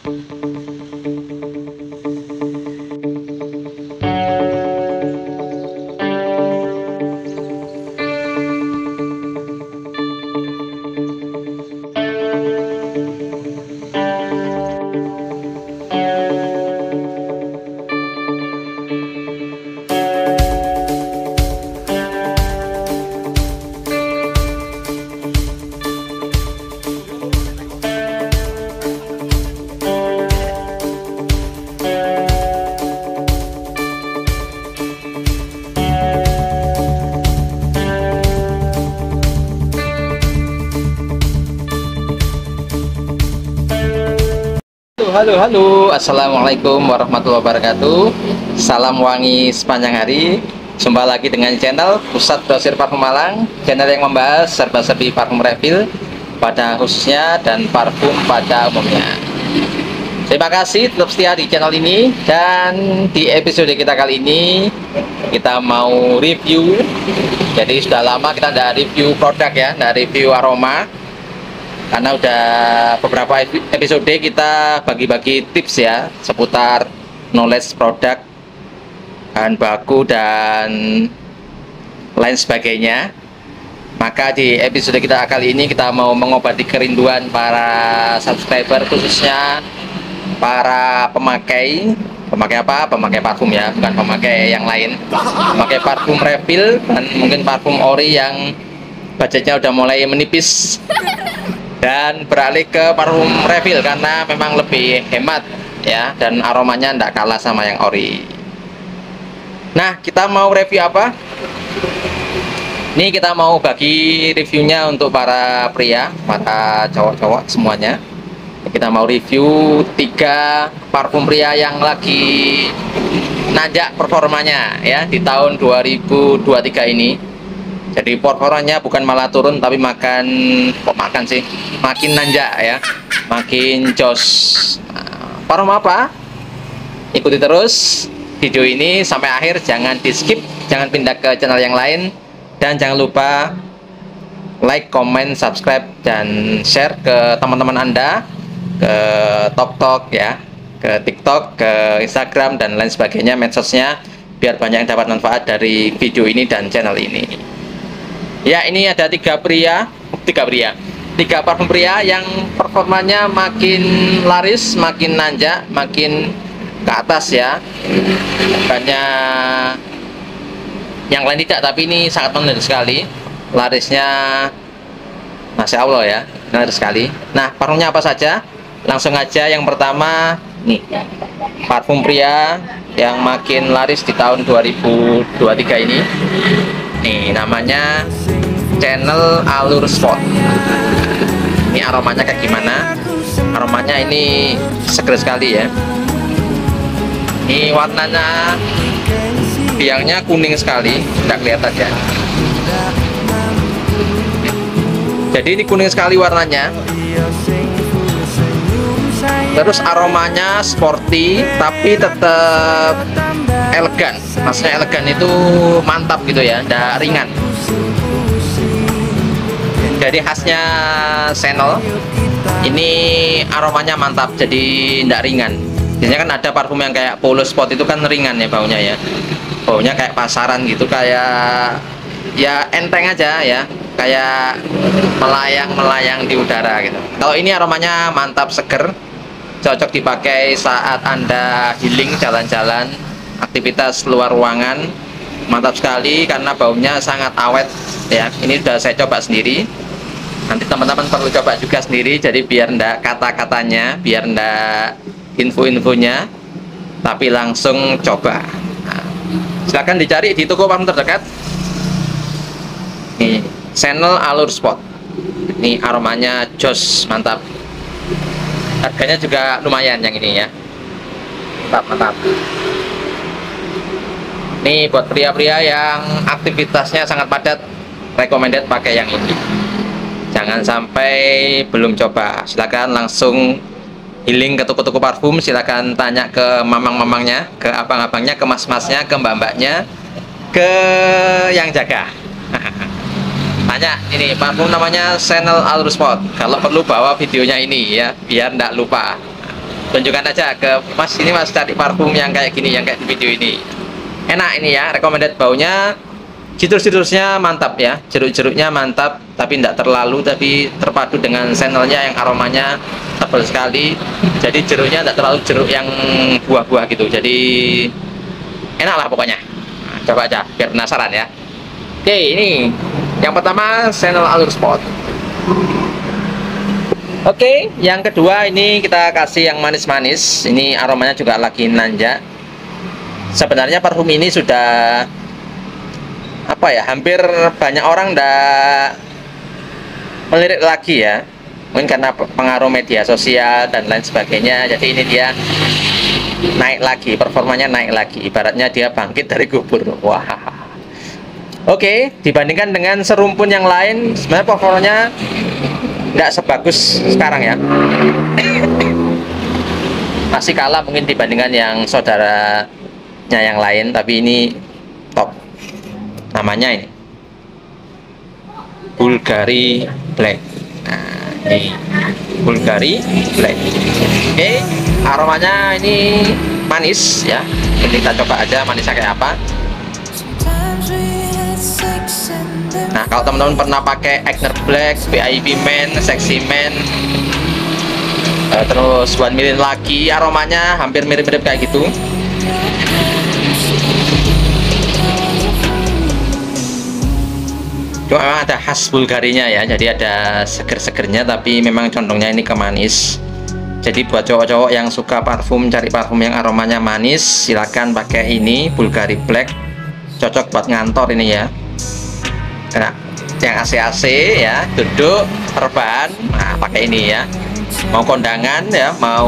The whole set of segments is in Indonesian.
Halo, assalamualaikum warahmatullahi wabarakatuh. Salam wangi sepanjang hari. Jumpa lagi dengan channel Pusat Grosir Parfum Malang, channel yang membahas serba-serbi parfum refill pada khususnya dan parfum pada umumnya. Terima kasih tetap setia di channel ini, dan di episode kita kali ini kita mau review. Jadi sudah lama kita tidak review produk ya, tidak review aroma. Karena udah beberapa episode kita bagi-bagi tips ya seputar knowledge produk, bahan baku dan lain sebagainya. Maka di episode kita kali ini kita mau mengobati kerinduan para subscriber, khususnya para pemakai apa? Pemakai parfum ya, bukan pemakai yang lain. Pemakai parfum refill dan mungkin parfum ori yang budgetnya udah mulai menipis dan beralih ke parfum refill karena memang lebih hemat ya, dan aromanya tidak kalah sama yang ori. Nah, kita mau review apa? Ini kita mau bagi reviewnya untuk para pria, para cowok-cowok semuanya. Kita mau review 3 parfum pria yang lagi nanjak performanya ya di tahun 2023 ini. Jadi performanya bukan malah turun, tapi makin nanjak ya, makin jos. Nah, parfum apa? Ikuti terus video ini sampai akhir, jangan di skip, jangan pindah ke channel yang lain, dan jangan lupa like, comment, subscribe, dan share ke teman-teman Anda, ke TokTok ya, ke TikTok, ke Instagram, dan lain sebagainya medsosnya, biar banyak yang dapat manfaat dari video ini dan channel ini. Ya, ini ada 3 parfum pria yang performanya makin laris, makin nanjak, makin ke atas ya. Bukannya yang lain tidak, tapi ini sangat menarik sekali. Larisnya Masya Allah ya, menarik sekali. Nah, parfumnya apa saja? Langsung aja, yang pertama nih, parfum pria yang makin laris di tahun 2023 ini. Nih, namanya Channel Allure Spot. Ini aromanya kayak gimana? Aromanya ini seger sekali ya. Ini warnanya, biangnya kuning sekali, tidak kelihatan ya. Jadi ini kuning sekali warnanya. Terus aromanya sporty tapi tetap elegan. Maksudnya elegan itu mantap gitu ya, tidak ringan. Jadi khasnya Chanel ini aromanya mantap, jadi tidak ringan. Biasanya kan ada parfum yang kayak Polo Spot itu kan ringan ya baunya ya, baunya kayak pasaran gitu, kayak ya enteng aja ya, kayak melayang-melayang di udara gitu. Kalau ini aromanya mantap, seger, cocok dipakai saat Anda healing, jalan-jalan, aktivitas luar ruangan. Mantap sekali karena baunya sangat awet ya. Ini sudah saya coba sendiri, nanti teman-teman perlu coba juga sendiri, jadi biar ndak kata-katanya, biar ndak info-infonya, tapi langsung coba. Nah, silahkan dicari di toko parfum terdekat. Nih, Channel Allure Spot. Ini aromanya jos, mantap. Harganya juga lumayan yang ini ya, mantap. Ini buat pria-pria yang aktivitasnya sangat padat, recommended pakai yang ini. Jangan sampai belum coba. Silakan langsung healing ke toko-toko parfum. Silakan tanya ke mamang-mamangnya, ke abang-abangnya, ke mas-masnya, ke mbak-mbaknya, ke yang jaga. Tanya, ini parfum namanya Channel Allure Spot. Kalau perlu bawa videonya ini ya, biar ndak lupa. tunjukkan aja ke Mas, ini Mas cari parfum yang kayak gini, yang kayak di video ini. Enak ini ya, recommended. Baunya citrus-citrusnya mantap ya, jeruk-jeruknya mantap, tapi tidak terlalu, tapi terpadu dengan senolnya yang aromanya tebal sekali. Jadi jeruknya tidak terlalu jeruk yang buah-buah gitu, jadi enak lah pokoknya. Nah, coba aja biar penasaran ya. Oke, ini yang pertama Chanel Allure Sport. Oke, yang kedua ini kita kasih yang manis-manis. Ini aromanya juga lagi nanjak. Sebenarnya parfum ini sudah apa ya, hampir banyak orang ndak melirik lagi ya, mungkin karena pengaruh media sosial dan lain sebagainya. Jadi ini dia naik lagi, performanya naik lagi, ibaratnya dia bangkit dari kubur. Wah, oke, dibandingkan dengan serumpun yang lain sebenarnya performanya nggak sebagus sekarang ya. Masih kalah mungkin dibandingkan yang saudaranya yang lain, tapi ini top. Namanya ini Bulgari Black. Nah, ini Bulgari Black. Oke, aromanya ini manis ya. Ini kita coba aja manisnya kayak apa. Nah, kalau teman-teman pernah pakai Egner Black, VIP Men, Sexy Men, terus 1 Million lagi, aromanya hampir mirip-mirip kayak gitu. Cuma memang ada khas Bulgarinya ya, jadi ada seger-segernya, tapi memang condongnya ini ke manis. Jadi buat cowok-cowok yang suka parfum, cari parfum yang aromanya manis, silakan pakai ini Bulgari Black. Cocok buat ngantor ini ya. Nah, yang AC-AC ya, duduk rebahan, nah pakai ini ya. Mau kondangan ya, mau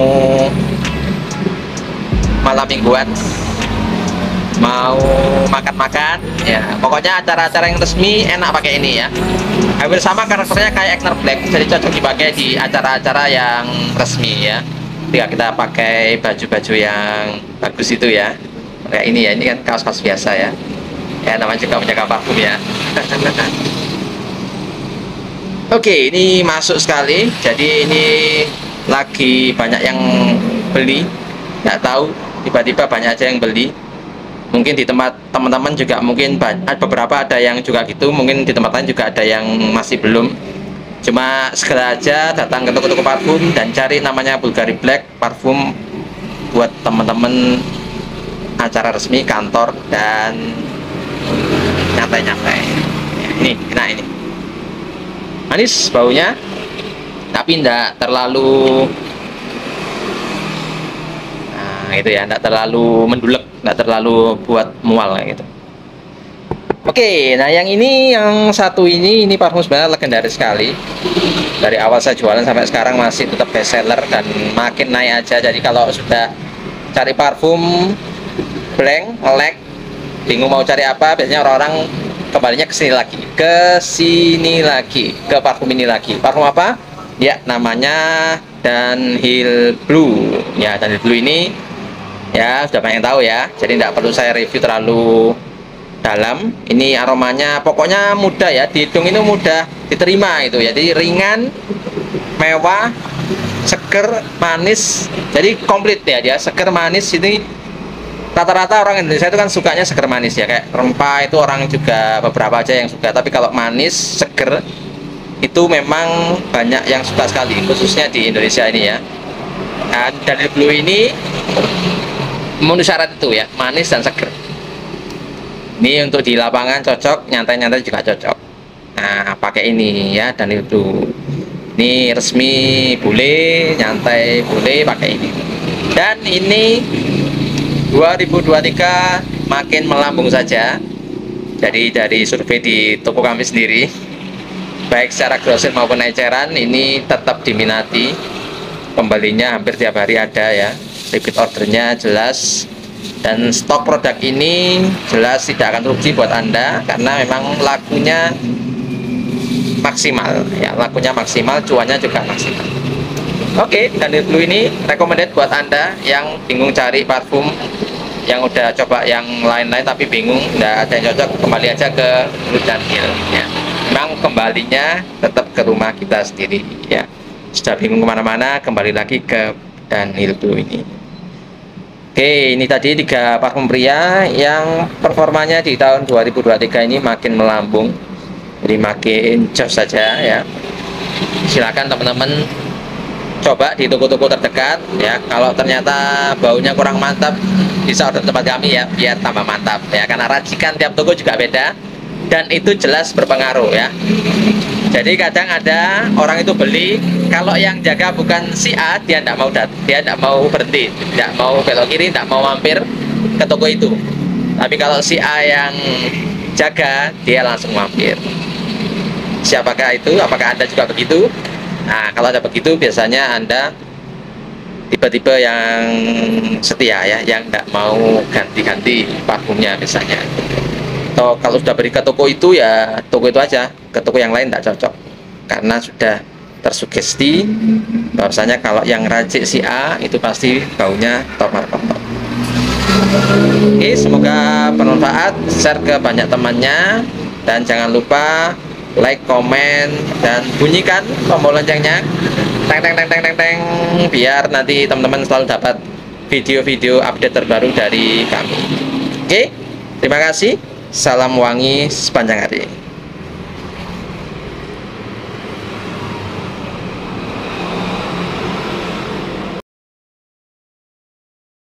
malam mingguan, mau makan-makan ya, pokoknya acara-acara yang resmi enak pakai ini ya. Hampir sama karakternya kayak Egner Black, jadi cocok dipakai di acara-acara yang resmi ya. Ketika kita pakai baju-baju yang bagus itu ya, kayak ini ya, ini kan kaos-kaos biasa ya. Ya namanya juga menjaga parfum ya. Oke, ini masuk sekali. Jadi ini lagi banyak yang beli, nggak tahu tiba-tiba banyak aja yang beli. Mungkin di tempat teman-teman juga mungkin beberapa ada yang juga gitu, mungkin di tempat lain juga ada yang masih belum. Cuma segera aja datang ke toko-toko parfum dan cari namanya Bulgari Black, parfum buat teman-teman acara resmi, kantor, dan nyantai-nyantai. Ini, nah ini manis baunya, tapi enggak terlalu, nah itu ya, enggak terlalu mendulek, enggak terlalu buat mual kayak gitu. Oke, nah yang ini, yang satu ini parfum sebenarnya legendaris sekali. Dari awal saya jualan sampai sekarang masih tetap best seller dan makin naik aja. Jadi kalau sudah cari parfum blank, melek, bingung mau cari apa, biasanya orang-orang kembalinya ke sini lagi, ke parfum ini lagi. Parfum apa? Ya, namanya Dunhill Blue. Ya, Dunhill Blue ini ya sudah banyak yang tahu ya, jadi tidak perlu saya review terlalu dalam. Ini aromanya pokoknya mudah ya, dihitung itu mudah diterima itu ya. Jadi ringan, mewah, seger, manis. Jadi komplit ya dia, seger, manis. Ini rata-rata orang Indonesia itu kan sukanya seger manis ya, kayak rempah itu orang juga beberapa aja yang suka, tapi kalau manis seger itu memang banyak yang suka sekali, khususnya di Indonesia ini ya. Nah, dari Blue ini memenuhi syarat itu ya, manis dan seger. Ini untuk di lapangan cocok, nyantai-nyantai juga cocok. Nah, pakai ini ya, dan itu ini resmi boleh, nyantai boleh pakai ini. Dan ini 2023 makin melambung saja. Jadi dari survei di toko kami sendiri, baik secara grosir maupun eceran, ini tetap diminati. Pembelinya hampir tiap hari ada ya, repeat ordernya jelas, dan stok produk ini jelas tidak akan rugi buat Anda karena memang lakunya maksimal ya, lakunya maksimal, cuannya juga maksimal. Oke, Dunhill Blue ini recommended buat Anda yang bingung cari parfum, yang udah coba yang lain-lain tapi bingung, nggak ada yang cocok, kembali aja ke Blue Dunhill ya. Memang kembalinya tetap ke rumah kita sendiri ya. Sudah bingung kemana-mana, kembali lagi ke dan Hildo ini. Oke, ini tadi 3 parfum pria yang performanya di tahun 2023 ini makin melambung, jadi makin jos saja ya. Silakan teman-teman coba di toko-toko terdekat ya. Kalau ternyata baunya kurang mantap, bisa order tempat kami ya, biar tambah mantap ya, karena racikan tiap toko juga beda dan itu jelas berpengaruh ya. Jadi kadang ada orang itu beli, kalau yang jaga bukan si A, dia tidak mau berhenti, tidak mau belok kiri, tidak mau mampir ke toko itu. Tapi kalau si A yang jaga, dia langsung mampir. Siapakah itu? Apakah Anda juga begitu? Nah, kalau ada begitu, biasanya Anda tipe-tipe yang setia ya, yang tidak mau ganti-ganti parfumnya misalnya. Atau kalau sudah beri ke toko itu ya toko itu aja, ke toko yang lain tidak cocok, karena sudah tersugesti bahwasanya kalau yang racik si A itu pasti baunya top markot. Oke, semoga bermanfaat, share ke banyak temannya, dan jangan lupa like, komen, dan bunyikan tombol loncengnya, teng teng teng teng teng teng, biar nanti teman-teman selalu dapat video-video update terbaru dari kami. Oke, terima kasih. Salam wangi sepanjang hari.